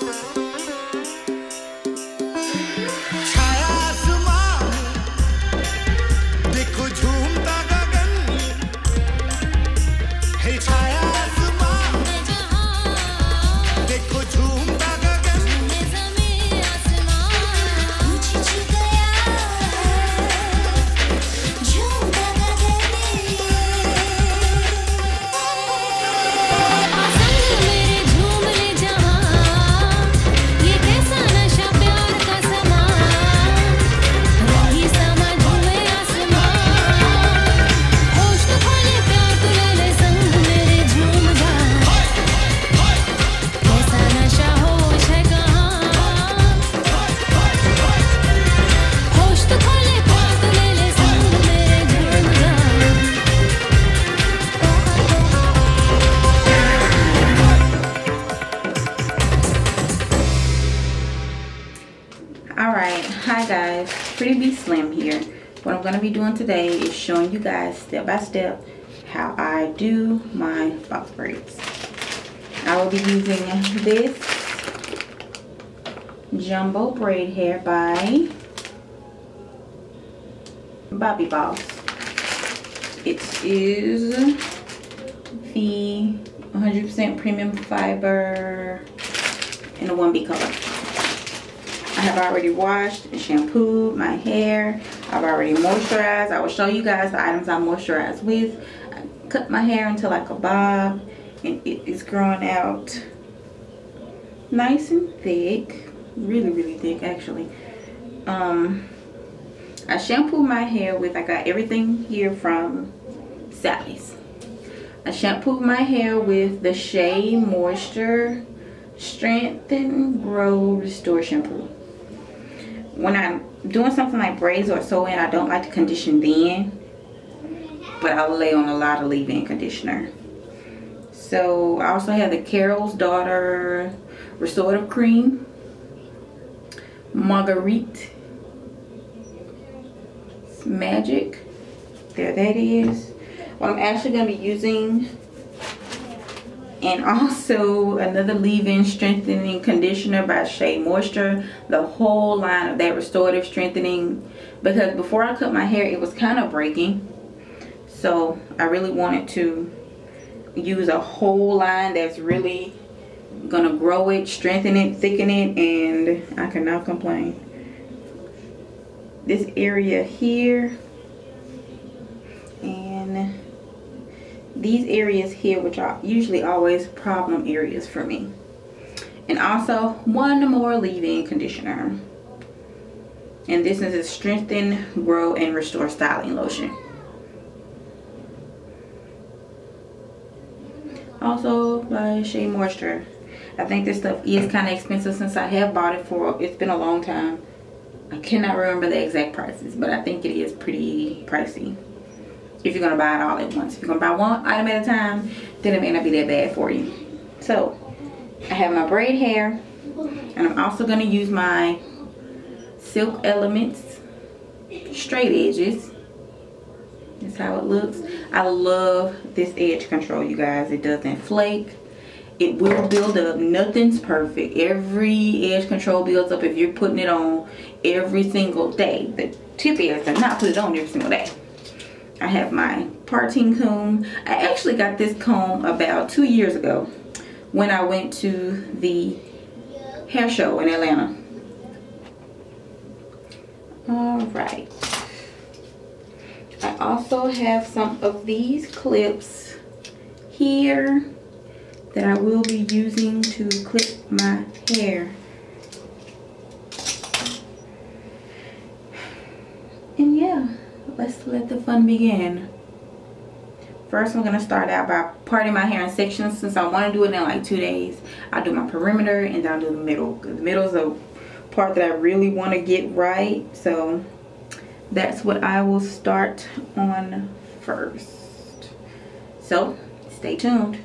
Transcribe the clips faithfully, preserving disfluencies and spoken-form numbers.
छाया आसमान देखो झूमता गगन है छाया आसमान देखो झूमता गगन ज़मीं आसमान कुछ छू गया झूमता गगन संग मेरे झूम ले जहां ये कैसा नशा प्यार का समा रही समा झूमे आसमान होश तो खोले प्यार तू ले ले संग मेरे झूम जा कैसा नशा होश है कहाँ होश तो खोले प्यार तू ले ले संग मेरे झूम जा Alright, hi guys, Pretty Beaslim here. What I'm going to be doing today is showing you guys step by step how I do my box braids. I will be using this jumbo braid hair by Bobby Boss. It is the one hundred percent premium fiber in a one B color. I have already washed and shampooed my hair. I've already moisturized. I will show you guys the items I moisturize with. I cut my hair into like a bob and it is growing out nice and thick. Really, really thick actually. Um, I shampooed my hair with, I got everything here from Sally's. I shampooed my hair with the Shea Moisture Strengthen, Grow, Restore shampoo. When I'm doing something like braids or sewing, I don't like to condition then, but I'll lay on a lot of leave-in conditioner. So I also have the Carol's Daughter Restorative Cream, Marguerite Magic. There that is. What I'm actually going to be using, and also another leave-in strengthening conditioner by Shea Moisture, the whole line of that restorative strengthening, because before I cut my hair it was kind of breaking, so I really wanted to use a whole line that's really gonna grow it, strengthen it, thicken it, and I cannot complain. This area here and these areas here, which are usually always problem areas for me. And also one more leave-in conditioner. And this is a Strengthen, Grow, and Restore Styling Lotion. Also by Shea Moisture. I think this stuff is kind of expensive since I have bought it for, it's been a long time. I cannot remember the exact prices, but I think it is pretty pricey if you're gonna buy it all at once. If you're gonna buy one item at a time, then it may not be that bad for you. So I have my braid hair, and I'm also gonna use my Silk Elements straight edges. That's how it looks. I love this edge control, you guys. It doesn't flake. It will build up. Nothing's perfect. Every edge control builds up if you're putting it on every single day. The tip is to not put it on every single day. I have my parting comb. I actually got this comb about two years ago when I went to the hair show in Atlanta. All right. I also have some of these clips here that I will be using to clip my hair. And yeah, let's let the fun begin. First, I'm gonna start out by parting my hair in sections. Since I want to do it in like two days, I'll do my perimeter and then I'll do the middle. The middle is the part that I really want to get right, so that's what I will start on first. So stay tuned.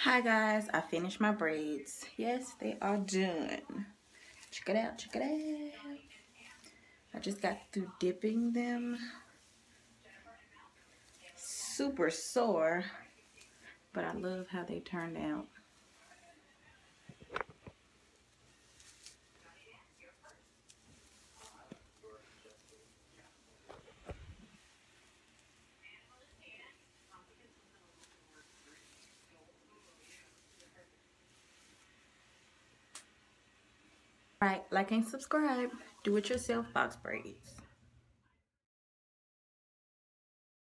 Hi guys, I finished my braids. Yes, they are done. Check it out, check it out. I just got through dipping them. Super sore, but I love how they turned out. Alright, like and subscribe. Do it yourself, box braids.